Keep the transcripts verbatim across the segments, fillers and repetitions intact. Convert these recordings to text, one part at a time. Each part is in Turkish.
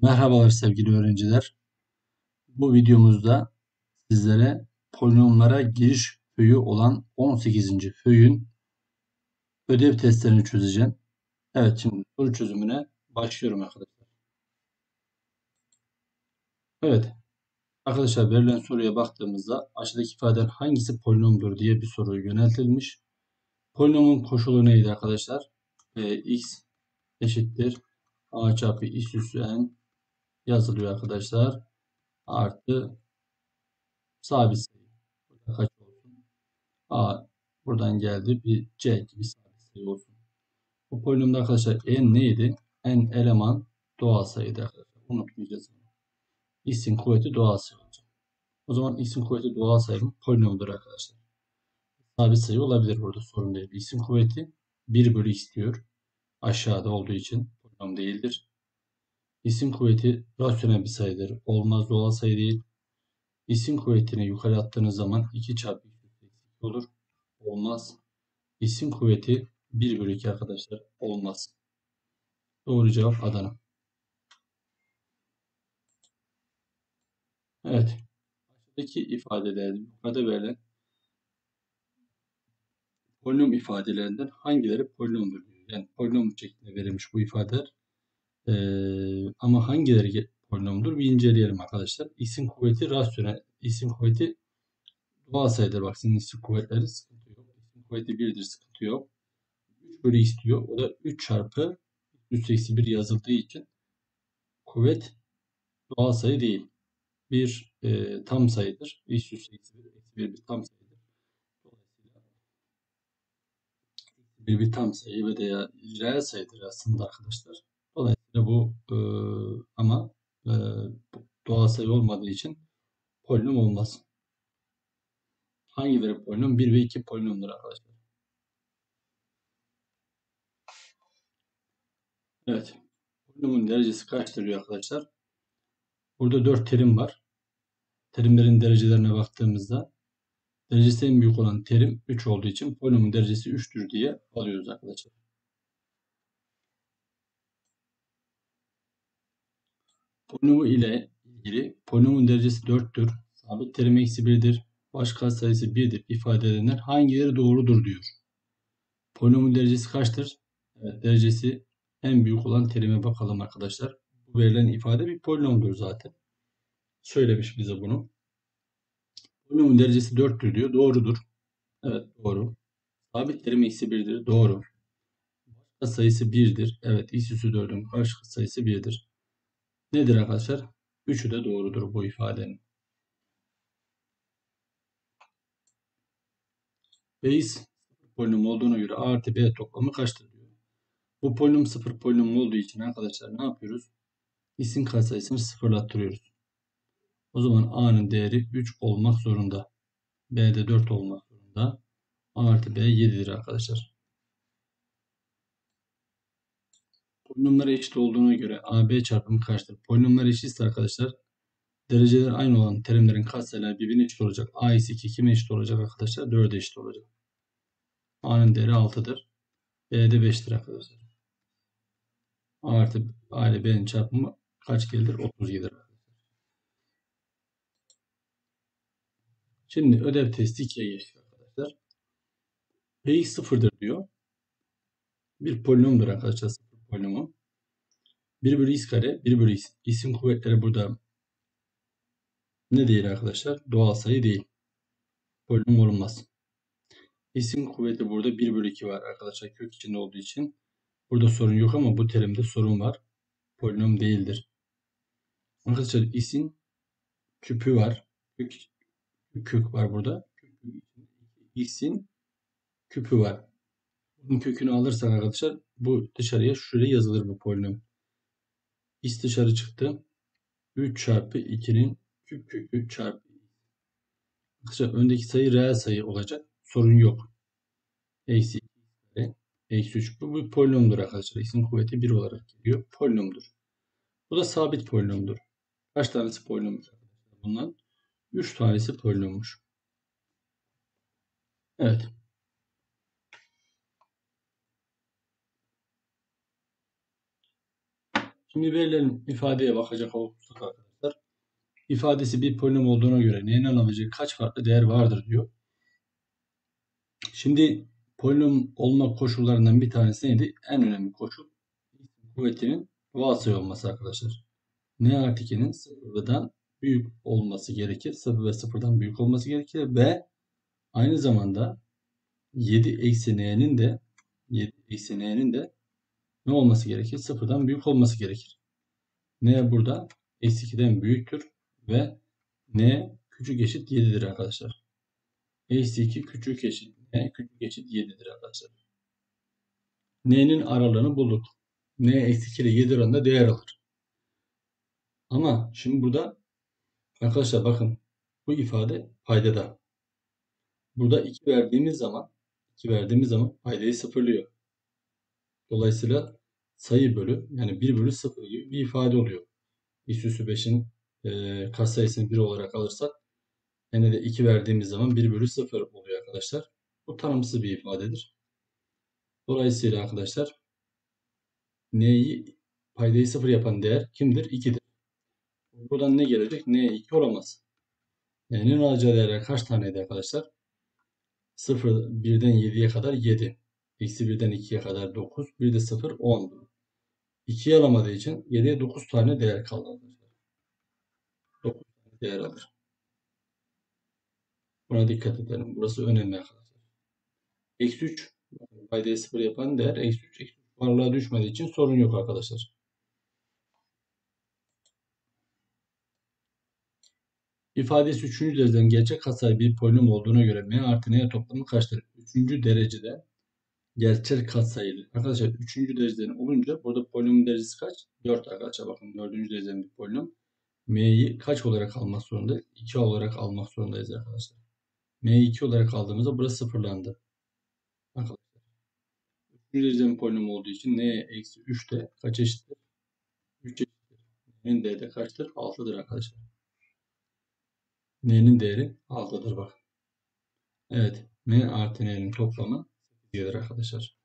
Merhabalar sevgili öğrenciler. Bu videomuzda sizlere polinomlara giriş föyü olan on sekizinci föyün ödev testlerini çözeceğim. Evet, şimdi soru çözümüne başlıyorum arkadaşlar. Evet arkadaşlar, verilen soruya baktığımızda aşağıdaki ifadeden hangisi polinomdur diye bir soru yöneltilmiş. Polinomun koşulu neydi arkadaşlar? E, x eşittir a çarpı x üssü n yazılıyor arkadaşlar. Artı sabit sayı. Burada kaç olsun? A buradan geldi. Bir C gibi sabit sayı olsun. Bu polinomda arkadaşlar n neydi? N eleman doğal sayıydı arkadaşlar. Unutmayacağız. X'in kuvveti doğal sayı olacak. O zaman x'in kuvveti doğal sayı mı? Polinomdur arkadaşlar. Sabit sayı olabilir, burada sorun değil. X'in kuvveti bir bölü x diyor. Aşağıda olduğu için polinom değildir. X'in kuvveti rasyonel bir sayıdır. Olmaz, doğal sayı değil. X'in kuvvetini yukarı attığınız zaman iki çarpı iki olur. Olmaz. X'in kuvveti bir bölü iki arkadaşlar. Olmaz. Doğru cevap Adana. Evet. Aşağıdaki ifadelerde yukarıda verilen polinom ifadelerinden hangileri polinomdur diyor. Yani polinom şeklinde verilmiş bu ifadeler. Ee, ama hangileri polinomdur bir inceleyelim arkadaşlar. X'in kuvveti rasyonel. X'in kuvveti doğal sayıdır. Bak, sizin x'in kuvvetleri sıkıntı yok. X'in kuvveti birdir, sıkıntı yok. üç bölü x diyor. O da üç çarpı üç eksi bir yazıldığı için kuvvet doğal sayı değil. Bir e, tam sayıdır. X üssü eksi bir, eksi bir bir tam sayıdır. Dolayısıyla bir bir tam sayı ve de ya reel sayıdır aslında arkadaşlar. Dolayısıyla bu e, ama e, doğal sayı olmadığı için polinom olmaz. Hangileri polinom? bir ve iki polinomdur arkadaşlar. Evet. Polinomun derecesi kaçtır diyor arkadaşlar. Burada dört terim var. Terimlerin derecelerine baktığımızda derecesi en büyük olan terim üç olduğu için polinomun derecesi üçtür diye alıyoruz arkadaşlar. Polinomu ile ilgili polinomun derecesi dörttür. Sabit terim eksi birdir. Baş katsayısı birdir ifade edenler hangileri doğrudur diyor. Polinomun derecesi kaçtır? Evet, derecesi en büyük olan terime bakalım arkadaşlar. Bu verilen ifade bir polinomdur zaten. Söylemiş bize bunu. Polinomun derecesi dörttür diyor. Doğrudur. Evet, doğru. Sabit terim eksi birdir. Doğru. Baş katsayısı birdir. Evet, x üssü dördün baş katsayısı birdir. Nedir arkadaşlar? Üçü de doğrudur bu ifadenin. Base polinom olduğuna göre a artı b toplamı kaçtır diyor. Bu polinom sıfır polinom olduğu için arkadaşlar ne yapıyoruz? X'in katsayısını sıfırlattırıyoruz. O zaman a'nın değeri üç olmak zorunda. B'de dört olmak zorunda. A artı b yedidir arkadaşlar. Polinomlar eşit olduğuna göre a b çarpımı kaçtır? Polinomlar eşitse arkadaşlar dereceler aynı olan terimlerin katsayıları birbirine eşit olacak. A ise iki kime eşit olacak arkadaşlar? dörde eşit olacak. A'nın değeri altıdır. B'de beştir arkadaşlar. A artı A ile B'nin çarpımı kaç gelir? otuz gelir. Şimdi ödev testi ikiye geçtik arkadaşlar. Px sıfırdır diyor. Bir polinomdur arkadaşlar, sıfır polinomu. bir bölü x kare, bir bölü x. X'in kuvvetleri burada ne değil arkadaşlar? Doğal sayı değil. Polinom olunmaz. X'in kuvveti burada bir bölü iki var arkadaşlar, kök içinde olduğu için. Burada sorun yok ama bu terimde sorun var. Polinom değildir. Arkadaşlar x'in küpü var. Kök, kök var burada. X'in küpü var. Bunun kökünü alırsak arkadaşlar bu dışarıya şuraya yazılır bu polinom. X dışarı çıktı. üç çarpı ikinin küp kökü çarpı. Arkadaşlar öndeki sayı reel sayı olacak. Sorun yok. Eksi iki, eksi üç. Bu bir polinomdur arkadaşlar. X'in kuvveti bir olarak geliyor. Polinomdur. Bu da sabit polinomdur. Kaç tanesi polinommuş arkadaşlar bundan? üç tanesi polinommuş. Evet. Şimdi verilen ifadeye bakacak olursak arkadaşlar, ifadesi bir polinom olduğuna göre n'nin alabileceği kaç farklı değer vardır diyor. Şimdi polinom olma koşullarından bir tanesi neydi? En önemli koşul kuvvetinin vasıtayı olması arkadaşlar. N artı ikinin sıfırdan büyük olması gerekir. sıfır ve sıfırdan büyük olması gerekir ve aynı zamanda yedi eksi n'nin de yedi eksi n'nin de ne olması gerekir? sıfırdan büyük olması gerekir. N burada eksi ikiden büyüktür ve n küçük eşit yedidir arkadaşlar. Eksi iki küçük eşit n küçük eşit yedidir arkadaşlar. N'nin aralığını bulduk. N eksi iki ile yedi arasında değer alır. Ama şimdi burada arkadaşlar bakın bu ifade paydada. Burada iki verdiğimiz zaman iki verdiğimiz zaman paydayı sıfırlıyor. Dolayısıyla sayı bölü yani bir bölü sıfır gibi bir ifade oluyor. X üssü beşin e, katsayısını bir olarak alırsak n'e de iki verdiğimiz zaman bir bölü sıfır oluyor arkadaşlar. Bu tanımsız bir ifadedir. Dolayısıyla arkadaşlar n'yi paydayı sıfır yapan değer kimdir? ikidir. Buradan ne gelecek? N iki olamaz. N'nin alacağı değerler kaç taneydi arkadaşlar? sıfır, birden yediye kadar yedi. Eksi birden ikiye kadar dokuz. bir de sıfır, on. ikiyi alamadığı için geriye dokuz tane değer kaldı arkadaşlar. dokuz tane değer alır. Buna dikkat edelim. Burası önemli arkadaşlar. Eksi üç. Paydayı sıfır yapan değer eksi üç. Eksi üç varlığa düşmediği için sorun yok arkadaşlar. İfadesi üçüncü dereceden gerçek katsayı bir polinom olduğuna göre m artı n toplamı kaçtır? üçüncü derecede gerçek katsayılı. Arkadaşlar üçüncü dereceden olunca burada polinomun derecesi kaç? dört arkadaşlar bakın dördüncü dereceden bir polinom. M'yi kaç olarak almak zorundayız? iki olarak almak zorundayız arkadaşlar. M'yi iki olarak aldığımızda burası sıfırlandı. Arkadaşlar. üçüncü dereceden polinom olduğu için n eksi üç de kaç eşittir? üç eşittir. N'nin değeri de kaçtır? altıdır arkadaşlar. N'nin değeri altıdır bak. Evet. M artı n'nin toplamı sekiz gelir arkadaşlar.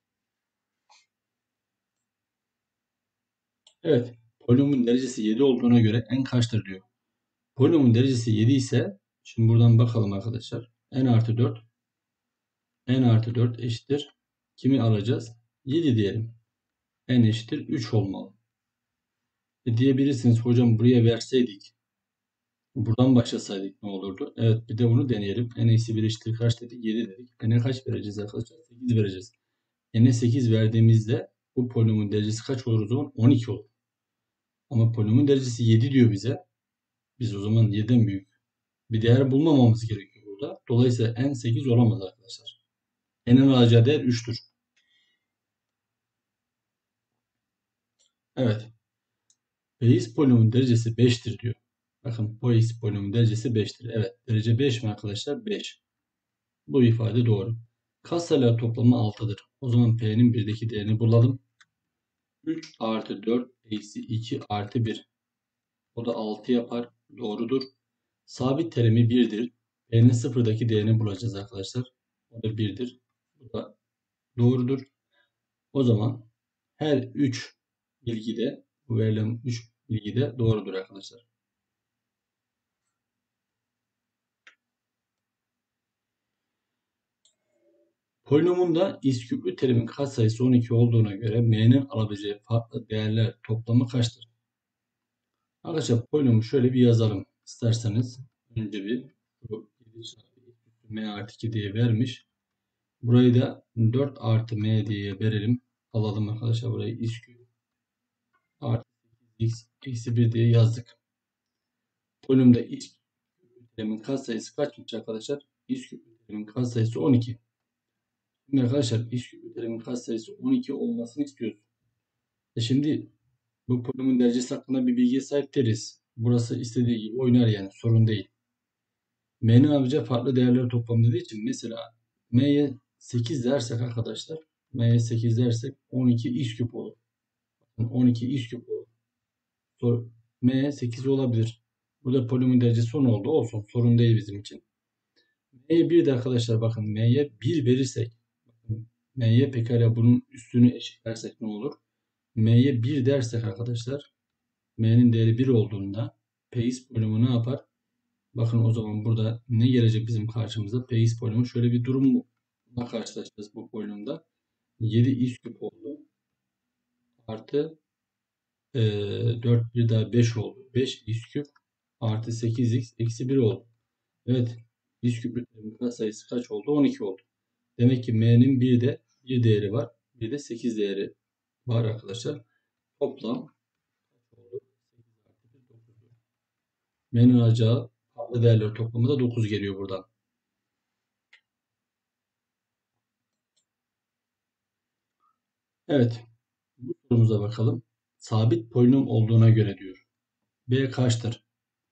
Evet. Polinomun derecesi yedi olduğuna göre n kaçtır diyor. Polinomun derecesi yedi ise şimdi buradan bakalım arkadaşlar. N artı dört N artı dört eşittir. Kimi alacağız? yedi diyelim. N eşittir üç olmalı. E diyebilirsiniz hocam buraya verseydik. Buradan başlasaydık ne olurdu? Evet bir de bunu deneyelim. N eksi bir eşittir kaç dedik? yedi dedik. N'e kaç vereceğiz arkadaşlar? sekiz vereceğiz. N'e sekiz verdiğimizde bu polinomun derecesi kaç olur o zaman? on iki olur. Ama polinomun derecesi yedi diyor bize. Biz o zaman yediden büyük bir değer bulmamamız gerekiyor burada. Dolayısıyla N sekiz olamaz arkadaşlar. N'in alacağı değer üçtür. Evet. X polinomun derecesi beştir diyor. Bakın bu X polinomun derecesi beştir. Evet. Derece beş mi arkadaşlar? beş. Bu ifade doğru. Katsayılar toplamı altıdır. O zaman P'nin birdeki değerini bulalım. üç artı dört eksi iki artı bir. O da altı yapar. Doğrudur. Sabit terimi birdir. P'nin sıfırdaki değerini bulacağız arkadaşlar. O da birdir. Bu da doğrudur. O zaman her üç bilgide bu verilen üç bilgide doğrudur arkadaşlar. Polinomunda isküplü terimin katsayısı on iki olduğuna göre m'nin alabileceği farklı değerler toplamı kaçtır? Arkadaşlar polinomu şöyle bir yazalım isterseniz. Önce bir m artı iki diye vermiş. Burayı da dört artı m diye verelim. Alalım arkadaşlar burayı isküp artı x eksi bir diye yazdık. Polinomda isküplü terimin katsayısı kaçmış arkadaşlar? İsküplü terimin katsayısı on iki. Şimdi arkadaşlar isküplü terimin katsayısı on iki olmasını istiyoruz. E şimdi bu polinomun derecesi hakkında bir bilgiye sahip değiliz. Burası istediği gibi oynar yani sorun değil. M'nin alabileceği farklı değerleri toplam dediği için mesela M'ye sekiz dersek arkadaşlar M'ye sekiz dersek on iki x küp olur. on iki x küp olur. Sor, M'ye sekiz olabilir. Burada polinomun derecesi on oldu. Olsun. Sorun değil bizim için. M'ye bir de arkadaşlar bakın M'ye bir verirsek M'ye pekala bunun üstünü eşitlersek ne olur? m'ye bir dersek arkadaşlar, m'nin değeri bir olduğunda Px polinomu ne yapar? Bakın o zaman burada ne gelecek bizim karşımıza? Px polinomu şöyle bir durumla karşılaşacağız bu polinomda. yedi x küp oldu. Artı e, dört bir daha beş oldu. beş x küp artı sekiz x eksi bir oldu. Evet. X küplerin katsayısı kaç oldu? on iki oldu. Demek ki m'nin bir de bir değeri var. Bir de sekiz değeri var arkadaşlar. Toplam oldu. M'nin alacağı farklı değerler toplamı da dokuz geliyor buradan. Evet. Bu sorumuza bakalım. Sabit polinom olduğuna göre diyor. B kaçtır?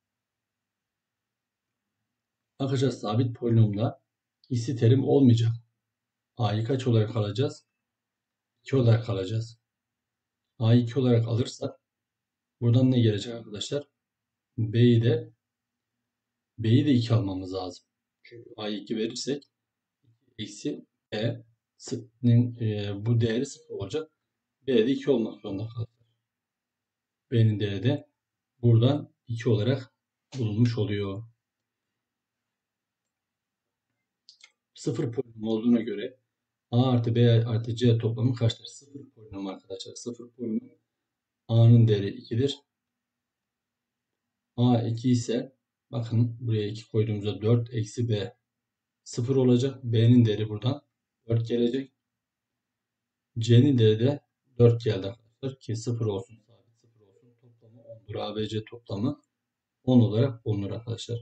Arkadaşlar sabit polinomda x'i terim olmayacak. A'yı kaç olarak alacağız? iki olarak alacağız. A'yı iki olarak alırsak buradan ne gelecek arkadaşlar? B'yi de B'yi de iki almamız lazım. Çünkü A'yı iki verirsek eksi B'nin e, bu değeri sıfır olacak. B'de iki olmak zorunda kalacak. B'nin değeri de buradan iki olarak bulunmuş oluyor. Sıfır polinom olduğuna göre A artı B artı C toplamı kaçtır? Sıfır polinom arkadaşlar. Sıfır polinom. A'nın değeri ikidir. A iki ise bakın buraya iki koyduğumuzda dört eksi B sıfır olacak. B'nin değeri buradan dört gelecek. C'nin değeri de dört geldi arkadaşlar ki sıfır olsun. Sabit sıfır olsun. Toplamı ondur. A B C toplamı on olarak bulunur arkadaşlar.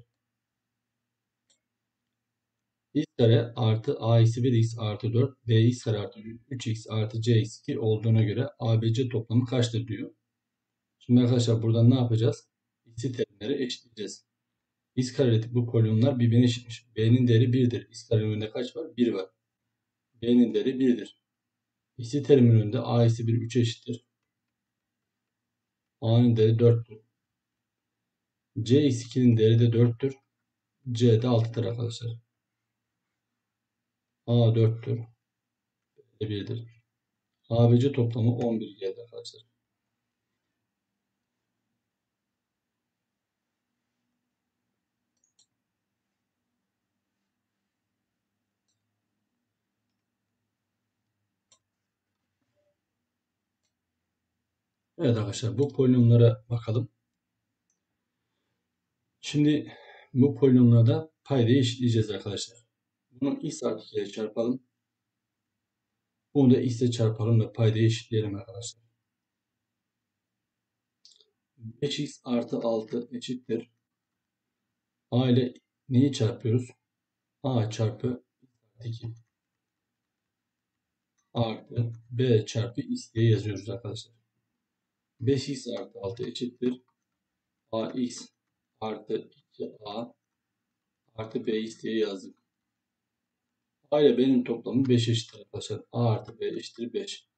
X kare artı A eksi bir x artı dört B x kare artı üç x artı C eksi iki olduğuna göre A B C toplamı kaçtır diyor. Şimdi arkadaşlar buradan ne yapacağız? X'i terimleri eşitleyeceğiz. X karelik bu polinomlar birbirine eşitmiş. B'nin değeri birdir. X karenin önünde kaç var? bir var. B'nin değeri birdir. X'i terimin önünde A eksi bir üçe eşittir. A'nın değeri dörttür. C eksi ikinin değeri de dörttür. C de altıdır arkadaşlar. A dörttür. B birdir. A B C toplamı on bir geldi arkadaşlar. Evet arkadaşlar bu polinomlara bakalım. Şimdi bu polinomlarda paydayı eşitleyeceğiz arkadaşlar. Bunu x artı iki ile çarpalım. Bunu da x ile çarpalım ve paydayı eşitleyelim arkadaşlar. beş x artı altı eşittir. A ile neyi çarpıyoruz? A çarpı iki artı B çarpı x diye yazıyoruz arkadaşlar. beş x artı altı eşittir. Ax artı iki a artı bx diye yazdık. A ile B'nin toplamı beş eşittir arkadaşlar. A artı B eşittir beş.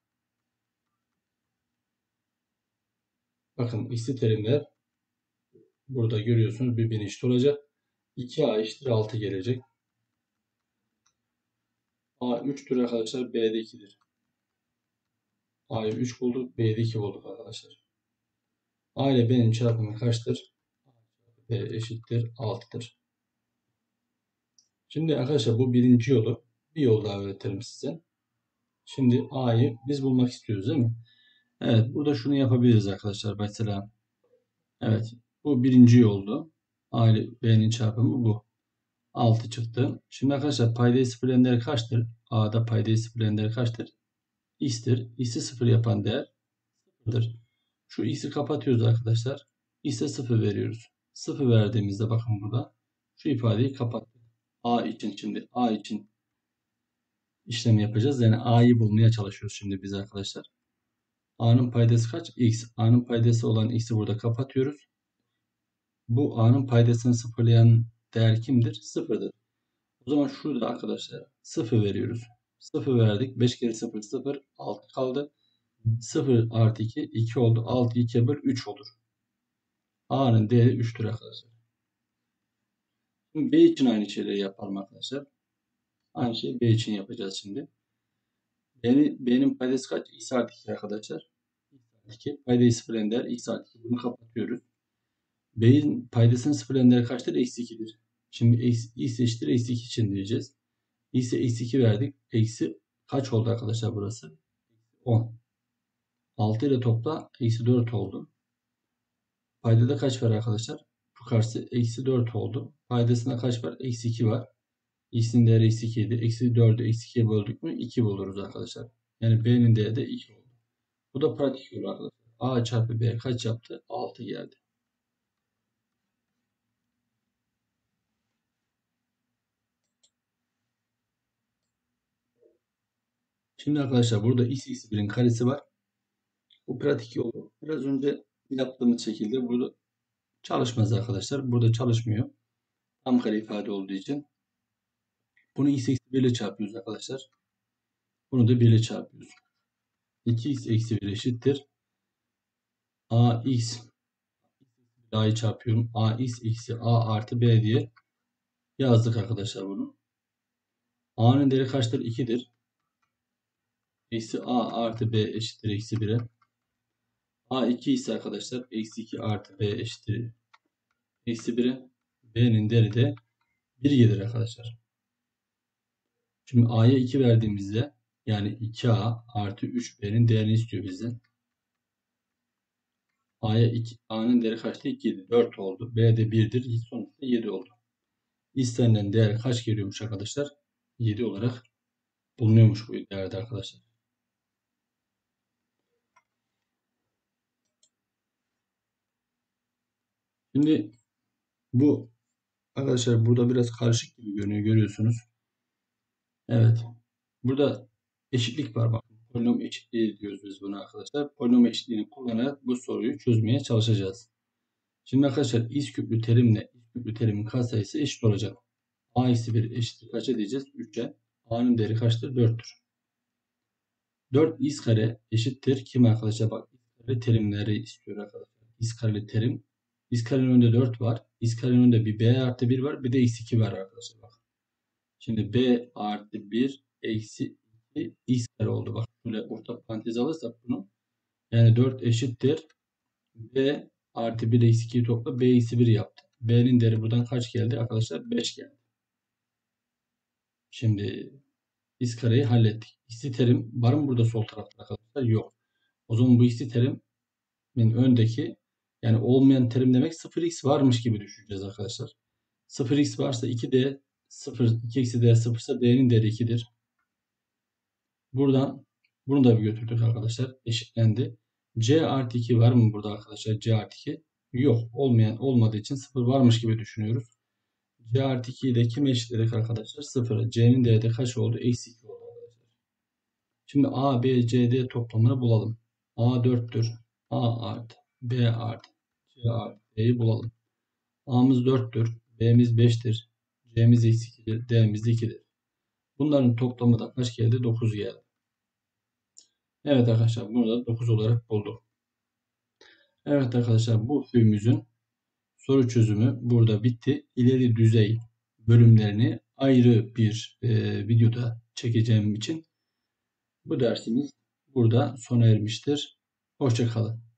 Bakın x'li terimler burada görüyorsunuz birbirine eşit olacak. iki a eşittir altı gelecek. A üçtür arkadaşlar. B de ikidir. A'yı üç bulduk. B'yi de iki bulduk arkadaşlar. A ile B'nin çarpımı kaçtır? B eşittir altıdır. Şimdi arkadaşlar bu birinci yolu. Bir yol daha öğretelim size. Şimdi A'yı biz bulmak istiyoruz değil mi? Evet, burada şunu yapabiliriz arkadaşlar. Mesela evet, bu birinci yoldu. A ile B'nin çarpımı bu. altı çıktı. Şimdi arkadaşlar paydayı sıfırlayan değer kaçtır? A'da paydayı sıfırlayan değer kaçtır? X'tir. X'i sıfır yapan değer sıfırdır. Şu X'i kapatıyoruz arkadaşlar. X'e sıfır veriyoruz. sıfır verdiğimizde bakın burada şu ifadeyi kapattık. A için şimdi A için işlemi yapacağız. Yani A'yı bulmaya çalışıyoruz şimdi biz arkadaşlar. A'nın paydası kaç? X. A'nın paydası olan X'i burada kapatıyoruz. Bu A'nın paydasını sıfırlayan değer kimdir? Sıfırdır. O zaman şurada arkadaşlar sıfır veriyoruz. sıfır verdik. beş kere sıfır sıfır. altı kaldı. sıfır artı iki iki oldu. altı ikiye böl üç olur. A'nın değeri üçtür arkadaşlar. Şimdi B için aynı şeyleri yapalım arkadaşlar. Aynı şeyi B için yapacağız şimdi. B'nin, B'nin paydası kaç? X artı iki arkadaşlar. X iki. Paydayı sıfırlayan değer x artı iki. Bunu kapatıyoruz. B'nin paydasının sıfırlayan değer kaçtır? Eksi ikidir. Şimdi x eşittir eksi iki için diyeceğiz. X'e eksi iki verdik. Eksi kaç oldu arkadaşlar burası? on. altı ile topla eksi dört oldu. Paydada kaç var arkadaşlar? Yukarısı eksi dört oldu. Paydasında kaç var? Eksi iki var. X'in değeri eksi iki idi. Eksi dördü eksi ikiye böldük mü? iki buluruz arkadaşlar. Yani B'nin değeri de iki oldu. Bu da pratik yolu arkadaşlar. A çarpı B kaç yaptı? altı geldi. Şimdi arkadaşlar burada x eksi birin karesi var. Bu pratik yolu. Biraz önce yaptığımız şekilde burada çalışmaz arkadaşlar. Burada çalışmıyor. Tam kare ifade olduğu için. Bunu x eksi bir ile çarpıyoruz arkadaşlar. Bunu da bir ile çarpıyoruz. iki x eksi bir eşittir. Ax a'yı çarpıyorum. Ax eksi a artı b diye yazdık arkadaşlar bunu. A'nın değeri kaçtır? ikidir. Eksi a artı b eşittir eksi bire. A iki ise arkadaşlar eksi iki artı b eşittir eksi bire. B'nin değeri de bir gelir arkadaşlar. Şimdi a'ya iki verdiğimizde yani iki a artı üç b'nin değerini istiyor bizden. A'ya iki, a'nın değeri kaçtı? iki idi. dört oldu. B de birdir. Sonuçta yedi oldu. İstenilen değer kaç geliyormuş arkadaşlar? yedi olarak bulunuyormuş bu değerde arkadaşlar. Şimdi bu arkadaşlar burada biraz karışık gibi görünüyor, görüyorsunuz. Evet. Burada eşitlik var. Bakın. Polinom eşitliği diyoruz biz buna arkadaşlar. Polinom eşitliğini kullanarak bu soruyu çözmeye çalışacağız. Şimdi arkadaşlar x küplü terimle x küplü terimin katsayısı eşit olacak. A eksi bir eşittir kaça diyeceğiz? üçe. A'nın değeri kaçtır? dörttür. dört x kare eşittir. Kim arkadaşlar? Bak x kare terimleri istiyor arkadaşlar. X kareli terim. X karenin önünde dört var. X karenin önünde bir b artı bir var. Bir de eksi iki var arkadaşlar. Bak. Şimdi b artı bir eksi iki x kare oldu. Bak şöyle orta parantez alırsak bunu. Yani dört eşittir. B artı bir eksi ikiyi topla. B eksi bir yaptı. B'nin değeri buradan kaç geldi arkadaşlar? beş geldi. Şimdi x kareyi hallettik. X'li terim var mı burada sol tarafta arkadaşlar? Yok. O zaman bu x'li terimin öndeki yani olmayan terim demek sıfır x varmış gibi düşüneceğiz arkadaşlar. sıfır x varsa iki d sıfır, iki eksi d sıfır ise d'nin değeri ikidir. Buradan bunu da bir götürdük arkadaşlar. Eşitlendi. C artı iki var mı burada arkadaşlar? C artı iki yok. Olmayan olmadığı için sıfır varmış gibi düşünüyoruz. C artı ikiyi de kime eşitledik arkadaşlar? sıfıra. C'nin değeri de kaç oldu? Eksi iki oldu arkadaşlar. Şimdi A, B, C, D toplamını bulalım. A dörttür. A artı B artı C artı D'yi bulalım. A'mız dörttür. B'miz beştir. C'miz eksi ikidir. D'miz ikidir. Bunların toplamı da kaç geldi? dokuz geldi. Evet arkadaşlar bunu da dokuz olarak bulduk. Evet arkadaşlar bu fümüzün soru çözümü burada bitti. İleri düzey bölümlerini ayrı bir e, videoda çekeceğim için bu dersimiz burada sona ermiştir. Hoşça kalın.